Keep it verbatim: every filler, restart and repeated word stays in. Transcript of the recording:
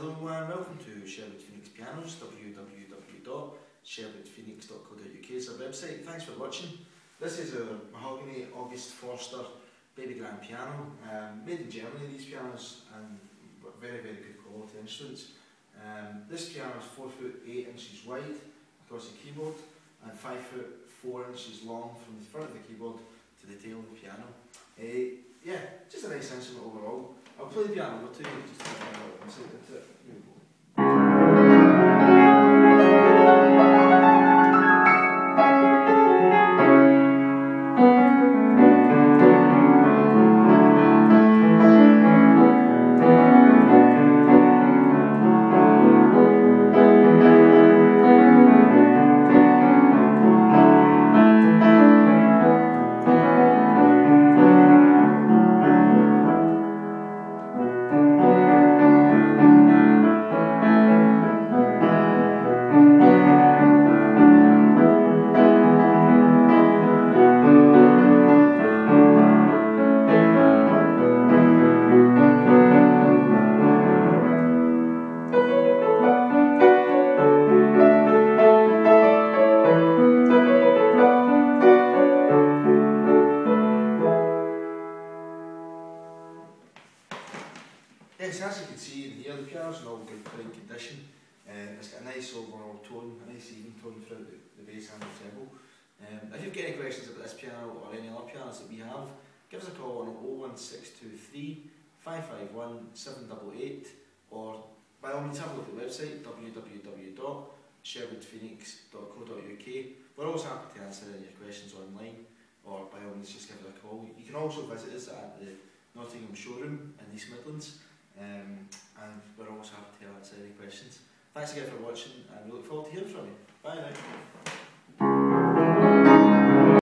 Hello and welcome to Sherwood Phoenix Pianos. w w w dot sherwood phoenix dot co dot u k is our website. Thanks for watching. This is a mahogany August Forster baby grand piano, um, made in Germany. These pianos, and very very good quality instruments. Um, this piano is four foot eight inches wide across the keyboard and five foot four inches long from the front of the keyboard to the tail of the piano. Uh, yeah, just a nice instrument overall. I'll play the piano over to you just to find out what insight into it. Here we go. Yes, as you can see in here, the piano's in all good prime condition. Uh, it's got a nice overall tone, a nice even tone throughout the, the bass and the treble. Um, if you've got any questions about this piano or any other pianos that we have, give us a call on oh one six two three, five five one, seven eight eight, or by all means have a look at the website w w w dot sherwood phoenix dot co dot u k. We're always happy to answer any questions online, or by all means just give us a call. You can also visit us at the Nottingham showroom in East Midlands. Um, and we're always happy to answer any questions. Thanks again for watching, and we look forward to hearing from you. Bye now.